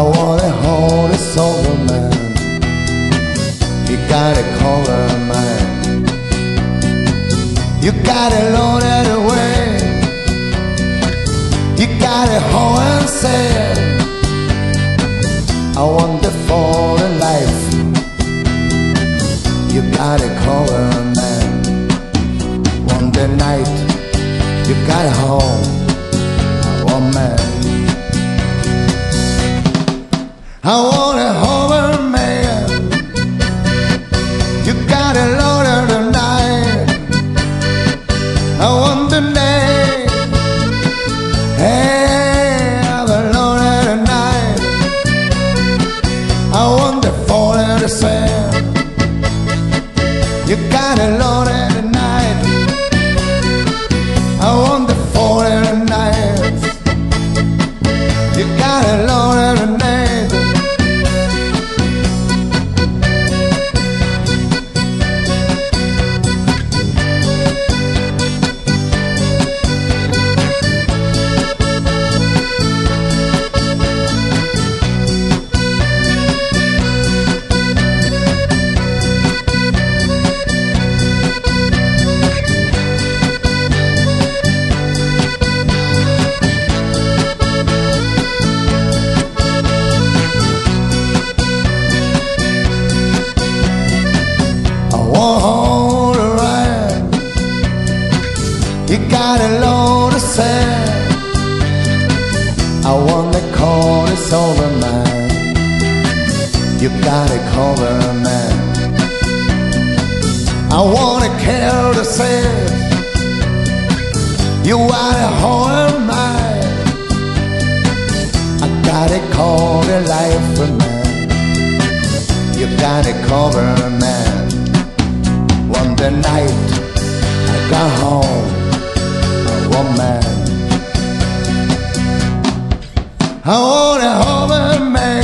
wanna hold a sober man. You gotta call her man. You gotta load it away. You gotta hold and say, I want the fallen life. You gotta call her man. One day night, you got home, one man. I want a hover man. You got a load of the night. I want the name. Hey, I'm a load of the night. I want the fall of the sand. You got a load of the night. I want the fall of the night. You got a load of the night. Hold her right. You got a load of sand. I wanna call this over man. You gotta call her man. I wanna kill the sand. You wanna hold her man. I gotta call the life for man. You gotta call her man. One day night, I got home, one man. I wanna hold a man.